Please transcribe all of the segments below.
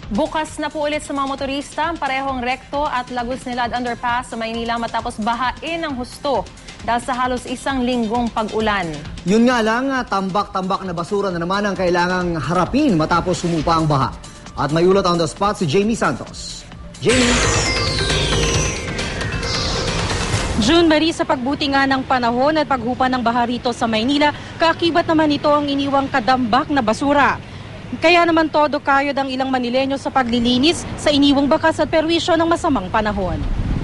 Bukas na po ulit sa mga motorista ang parehong Recto at Lagos Nilad Underpass sa Maynila matapos bahain ng husto dahil sa halos isang linggong pag-ulan. Yun nga lang, tambak-tambak na basura na naman ang kailangang harapin matapos sumupa ang baha. At may ulat on the spot si Jamie Santos. Jamie! June Marie, sa pagbuti nga ng panahon at paghupa ng baha rito sa Maynila, kaakibat naman ito ang iniwang kadambak na basura. Kaya naman todo kayod ang ilang Manileño sa paglilinis sa iniwang bakas at perwisyo ng masamang panahon.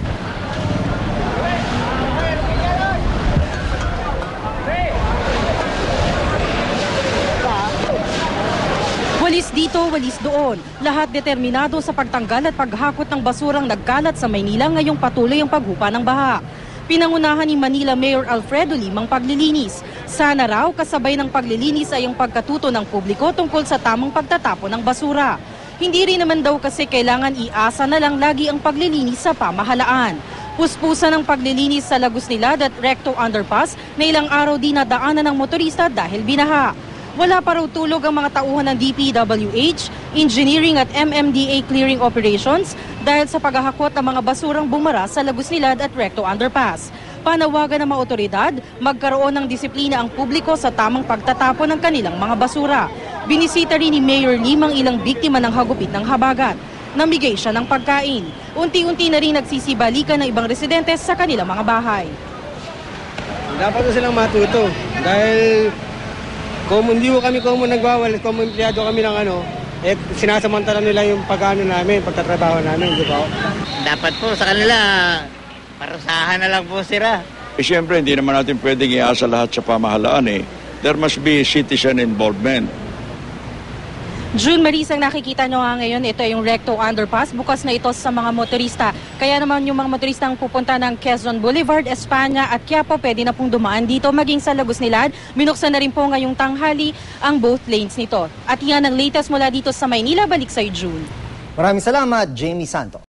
Walis dito, walis doon. Lahat determinado sa pagtanggal at paghakot ng basurang nagkalat sa Maynila ngayong patuloy ang paghupa ng baha. Pinangunahan ni Manila Mayor Alfredo Limang paglilinis. Sana raw kasabay ng paglilinis ay ang pagkatuto ng publiko tungkol sa tamang pagtatapon ng basura. Hindi rin naman daw kasi kailangan iasa na lang lagi ang paglilinis sa pamahalaan. Puspusan ng paglilinis sa Lagos Nilad at Recto Underpass na ilang araw din nadaanan ng motorista dahil binaha. Wala pa raw tulog ang mga tauhan ng DPWH, Engineering at MMDA clearing operations dahil sa paghahakot ng mga basurang bumara sa Lagos Nilad at Recto Underpass. Panawagan ng mga otoridad, magkaroon ng disiplina ang publiko sa tamang pagtatapon ng kanilang mga basura. Binisita rin ni Mayor Lim ang ilang biktima ng hagupit ng habagat. Namigay siya ng pagkain. Unti-unti na rin nagsisibalikan ng ibang residente sa kanilang mga bahay. Dapat na silang matuto dahil kung hindi mo kami nagwawal, kung empleyado kami ng sinasamantala nila yung pagtatrabaho namin, di ba? Dapat po sa kanila, parusahan na lang po sila. Siyempre, hindi naman natin pwedeng iasa lahat sa pamahalaan eh. There must be citizen involvement. June Marie, ang nakikita nyo nga ngayon, ito yung Recto Underpass. Bukas na ito sa mga motorista. Kaya naman yung mga motorista ang pupunta ng Quezon Boulevard, Espanya at Quiapo, pwede na pong dumaan dito. Maging sa Lagos Nilad, binuksan na rin po ngayong tanghali ang both lanes nito. At yan ang latest mula dito sa Maynila. Balik sa'yo, June. Maraming salamat, Jamie Santos.